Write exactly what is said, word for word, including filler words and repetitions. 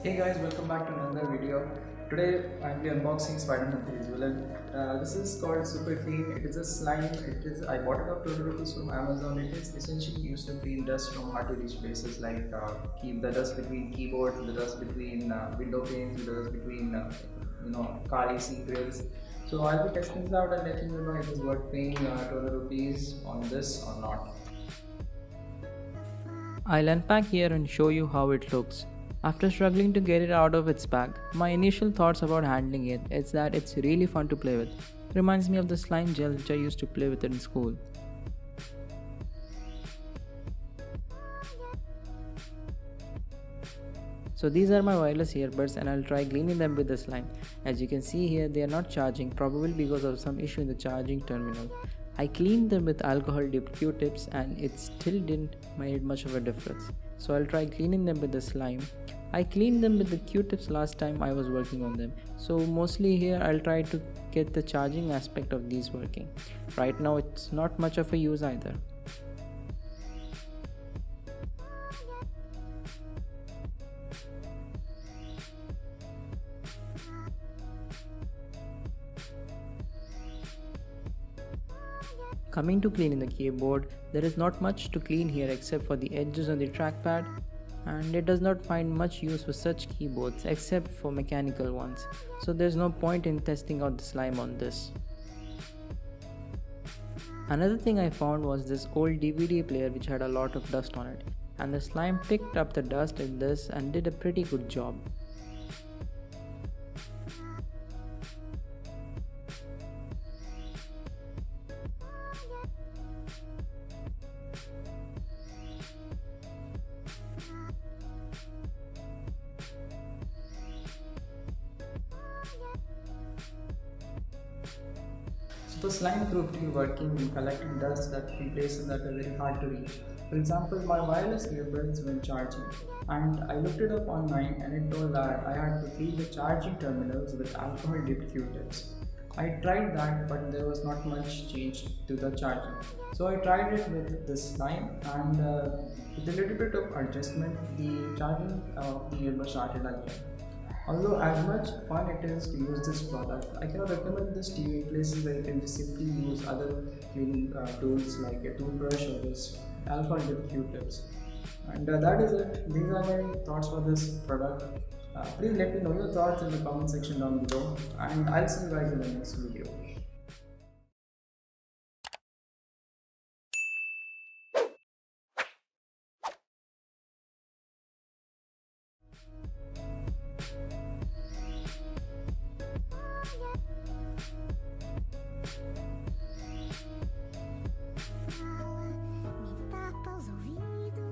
Hey guys, welcome back to another video. Today I'm be unboxing Spider-Man three Villain. Uh, this is called Super Clean. It is a slime. It is I bought it off twenty rupees from Amazon. It is essentially used to clean dust from hard to reach places like uh, keep the dust between keyboards, the dust between uh, window panes, the dust between uh, you know car A C grills. So I'll be testing this out and letting you know if it's worth paying uh, twenty rupees on this or not. I'll unpack here and show you how it looks. After struggling to get it out of its bag, my initial thoughts about handling it is that it's really fun to play with. Reminds me of the slime gel which I used to play with in school. So these are my wireless earbuds and I'll try cleaning them with the slime. As you can see here, they are not charging, probably because of some issue in the charging terminal. I cleaned them with alcohol dipped Q-tips and it still didn't make much of a difference. So I'll try cleaning them with the slime. I cleaned them with the Q-tips last time I was working on them. So mostly here I'll try to get the charging aspect of these working. Right now it's not much of a use either. Coming to cleaning the keyboard, there is not much to clean here except for the edges on the trackpad, and it does not find much use for such keyboards except for mechanical ones, so there's no point in testing out the slime on this. Another thing I found was this old D V D player which had a lot of dust on it, and the slime picked up the dust in this and did a pretty good job. So the slime proved to be working in collecting dust that in places that are very hard to reach. For example, my wireless earbuds when charging, and I looked it up online and it told that I had to clean the charging terminals with alcohol dipped Q-tips. I tried that, but there was not much change to the charging. So I tried it with this slime, and uh, with a little bit of adjustment, the charging of the earbud started again. Although as much fun it is to use this product, I cannot recommend this to you in places where you can just simply use other cleaning uh, tools like a toothbrush or this alcohol dipped Q-tips. And uh, that is it. These are my thoughts for this product. Uh, please let me know your thoughts in the comment section down below, and I'll see you guys in the next video.